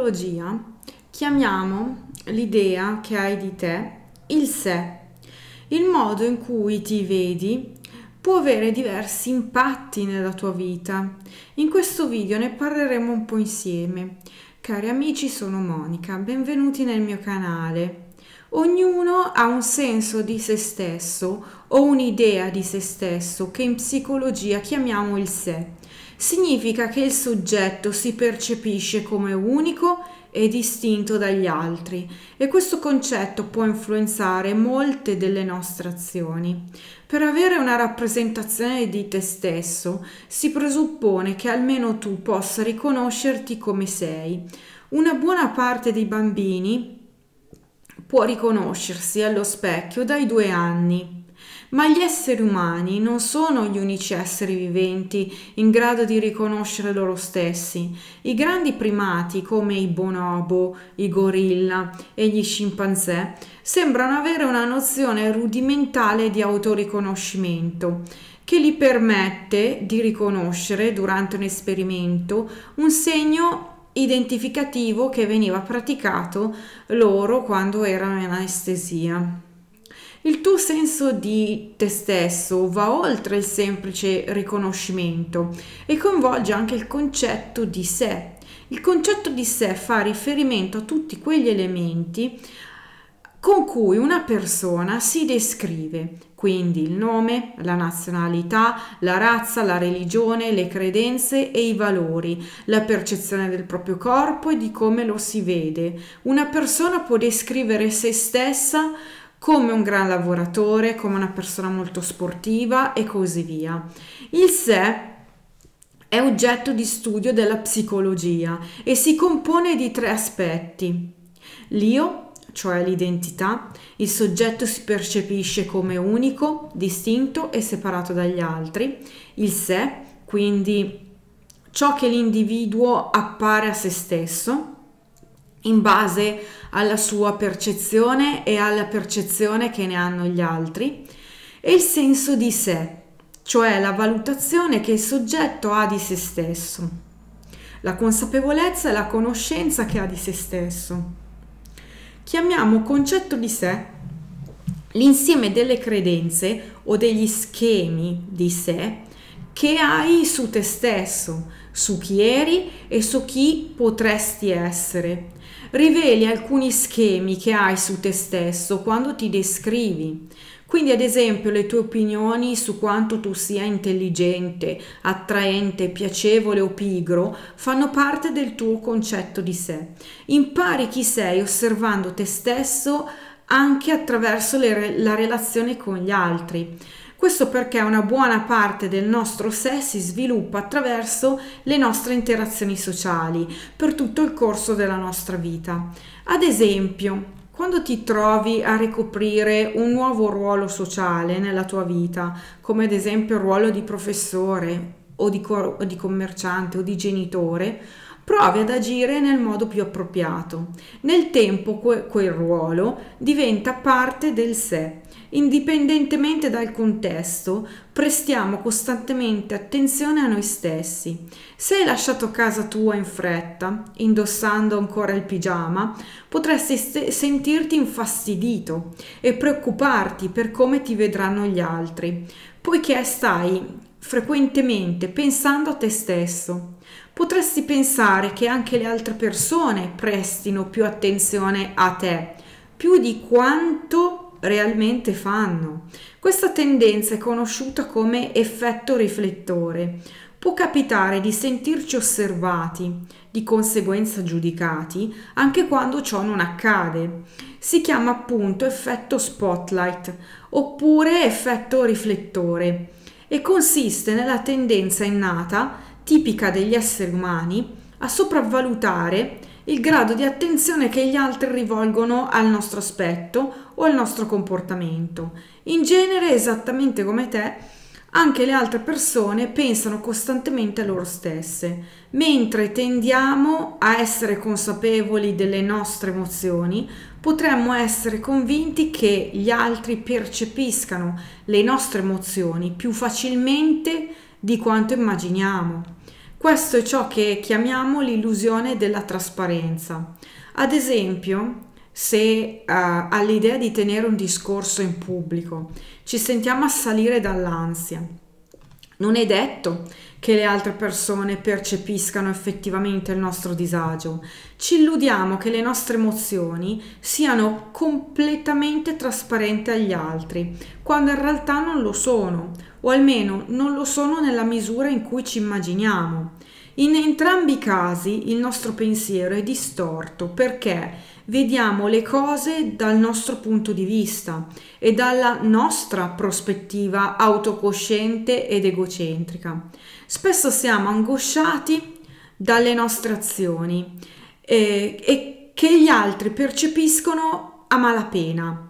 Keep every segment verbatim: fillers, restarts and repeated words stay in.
psicologia chiamiamo l'idea che hai di te il sé. Il modo in cui ti vedi può avere diversi impatti nella tua vita. In questo video ne parleremo un po' insieme. Cari amici, sono Monica, benvenuti nel mio canale. Ognuno ha un senso di se stesso o un'idea di se stesso che in psicologia chiamiamo il sé. Significa che il soggetto si percepisce come unico e distinto dagli altri e questo concetto può influenzare molte delle nostre azioni. Per avere una rappresentazione di te stesso si presuppone che almeno tu possa riconoscerti come sei. Una buona parte dei bambini può riconoscersi allo specchio dai due anni. Ma gli esseri umani non sono gli unici esseri viventi in grado di riconoscere loro stessi. I grandi primati come i bonobo, i gorilla e gli scimpanzé sembrano avere una nozione rudimentale di autoriconoscimento che gli permette di riconoscere durante un esperimento un segno identificativo che veniva praticato loro quando erano in anestesia. Il tuo senso di te stesso va oltre il semplice riconoscimento e coinvolge anche il concetto di sé. Il concetto di sé fa riferimento a tutti quegli elementi con cui una persona si descrive, quindi il nome, la nazionalità, la razza, la religione, le credenze e i valori, la percezione del proprio corpo e di come lo si vede. Una persona può descrivere se stessa come un gran lavoratore, come una persona molto sportiva e così via. Il sé è oggetto di studio della psicologia e si compone di tre aspetti. L'io, cioè l'identità, il soggetto si percepisce come unico, distinto e separato dagli altri. Il sé, quindi ciò che l'individuo appare a se stesso in base alla sua percezione e alla percezione che ne hanno gli altri, e il senso di sé, cioè la valutazione che il soggetto ha di se stesso, la consapevolezza e la conoscenza che ha di se stesso. Chiamiamo concetto di sé l'insieme delle credenze o degli schemi di sé che hai su te stesso, su chi eri e su chi potresti essere. Riveli alcuni schemi che hai su te stesso quando ti descrivi. Quindi, ad esempio, le tue opinioni su quanto tu sia intelligente, attraente, piacevole o pigro fanno parte del tuo concetto di sé. Impari chi sei osservando te stesso anche attraverso le, la relazione con gli altri. Questo perché una buona parte del nostro sé si sviluppa attraverso le nostre interazioni sociali per tutto il corso della nostra vita. Ad esempio, quando ti trovi a ricoprire un nuovo ruolo sociale nella tua vita, come ad esempio il ruolo di professore o di, co- o di commerciante o di genitore, provi ad agire nel modo più appropriato. Nel tempo que- quel ruolo diventa parte del sé. Indipendentemente dal contesto, prestiamo costantemente attenzione a noi stessi. Se hai lasciato casa tua in fretta, indossando ancora il pigiama, potresti st- sentirti infastidito e preoccuparti per come ti vedranno gli altri, poiché stai frequentemente pensando a te stesso. Potresti pensare che anche le altre persone prestino più attenzione a te, più di quanto realmente fanno. Questa tendenza è conosciuta come effetto riflettore. Può capitare di sentirci osservati, di conseguenza giudicati, anche quando ciò non accade. Si chiama appunto effetto spotlight oppure effetto riflettore e consiste nella tendenza innata, tipica degli esseri umani, a sopravvalutare il grado di attenzione che gli altri rivolgono al nostro aspetto o al nostro comportamento. In genere, esattamente come te, anche le altre persone pensano costantemente a loro stesse, mentre tendiamo a essere consapevoli delle nostre emozioni, potremmo essere convinti che gli altri percepiscano le nostre emozioni più facilmente di quanto immaginiamo. Questo è ciò che chiamiamo l'illusione della trasparenza. Ad esempio, se uh, all'idea di tenere un discorso in pubblico ci sentiamo assalire dall'ansia, non è detto che le altre persone percepiscano effettivamente il nostro disagio. Ci illudiamo che le nostre emozioni siano completamente trasparenti agli altri, quando in realtà non lo sono, o almeno non lo sono nella misura in cui ci immaginiamo. In entrambi i casi il nostro pensiero è distorto perché vediamo le cose dal nostro punto di vista e dalla nostra prospettiva autocosciente ed egocentrica. Spesso siamo angosciati dalle nostre azioni eh, e che gli altri percepiscono a malapena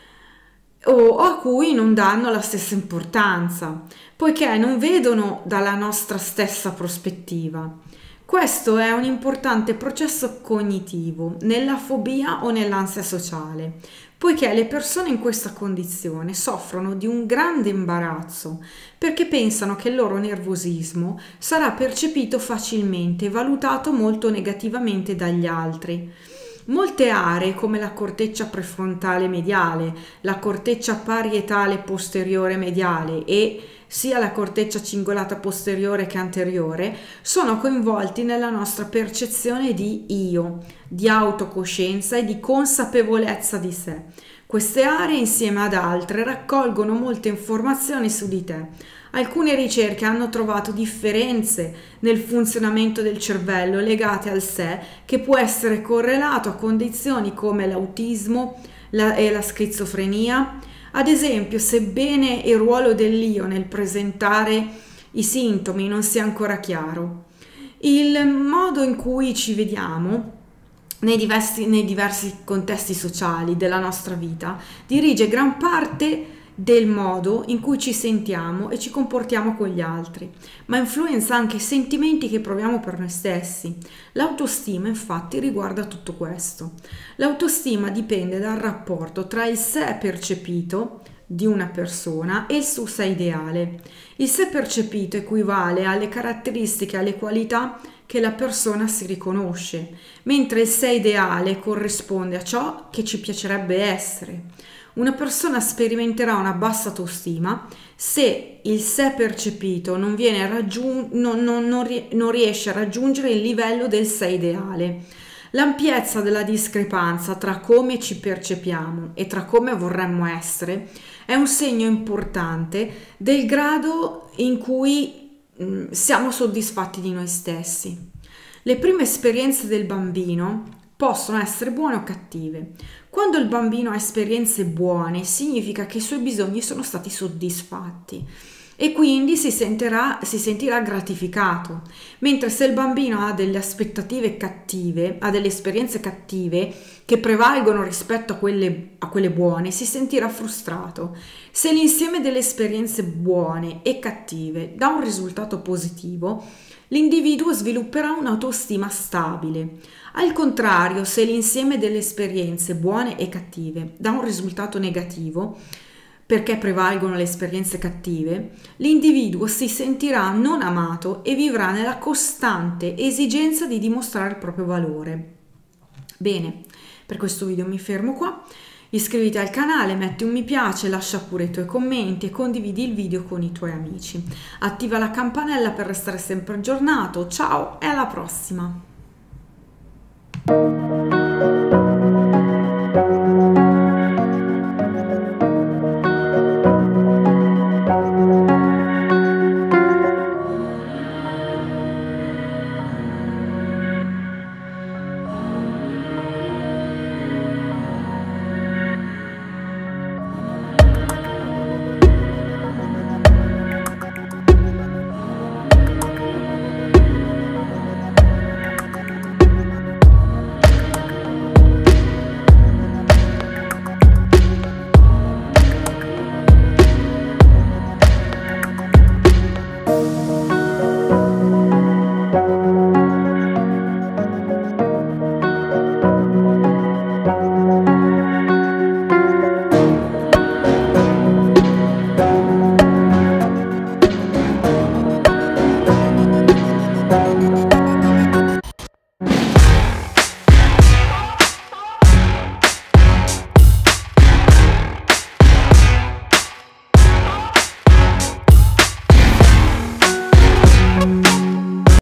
o, o a cui non danno la stessa importanza, poiché non vedono dalla nostra stessa prospettiva. Questo è un importante processo cognitivo nella fobia o nell'ansia sociale, poiché le persone in questa condizione soffrono di un grande imbarazzo perché pensano che il loro nervosismo sarà percepito facilmente e valutato molto negativamente dagli altri. Molte aree come la corteccia prefrontale mediale, la corteccia parietale posteriore mediale e sia la corteccia cingolata posteriore che anteriore sono coinvolti nella nostra percezione di io, di autocoscienza e di consapevolezza di sé. Queste aree insieme ad altre raccolgono molte informazioni su di te. Alcune ricerche hanno trovato differenze nel funzionamento del cervello legate al sé che può essere correlato a condizioni come l'autismo la, e la schizofrenia. Ad esempio, sebbene il ruolo dell'io nel presentare i sintomi non sia ancora chiaro, il modo in cui ci vediamo nei diversi, nei diversi contesti sociali della nostra vita dirige gran parte del modo in cui ci sentiamo e ci comportiamo con gli altri, ma influenza anche i sentimenti che proviamo per noi stessi. L'autostima infatti riguarda tutto questo. L'autostima dipende dal rapporto tra il sé percepito di una persona e il suo sé ideale. Il sé percepito equivale alle caratteristiche, alle qualità che la persona si riconosce, mentre il sé ideale corrisponde a ciò che ci piacerebbe essere. Una persona sperimenterà una bassa autostima se il sé percepito non, viene raggiun- non, non, non, rie- non riesce a raggiungere il livello del sé ideale. L'ampiezza della discrepanza tra come ci percepiamo e tra come vorremmo essere è un segno importante del grado in cui mh, siamo soddisfatti di noi stessi. Le prime esperienze del bambino possono essere buone o cattive. Quando il bambino ha esperienze buone, significa che i suoi bisogni sono stati soddisfatti e quindi si sentirà, si sentirà gratificato, mentre se il bambino ha delle aspettative cattive, ha delle esperienze cattive che prevalgono rispetto a quelle, a quelle buone, si sentirà frustrato. Se l'insieme delle esperienze buone e cattive dà un risultato positivo, l'individuo svilupperà un'autostima stabile. Al contrario, se l'insieme delle esperienze buone e cattive dà un risultato negativo, perché prevalgono le esperienze cattive, l'individuo si sentirà non amato e vivrà nella costante esigenza di dimostrare il proprio valore. Bene, per questo video mi fermo qua. Iscriviti al canale, metti un mi piace, lascia pure i tuoi commenti e condividi il video con i tuoi amici. Attiva la campanella per restare sempre aggiornato. Ciao e alla prossima!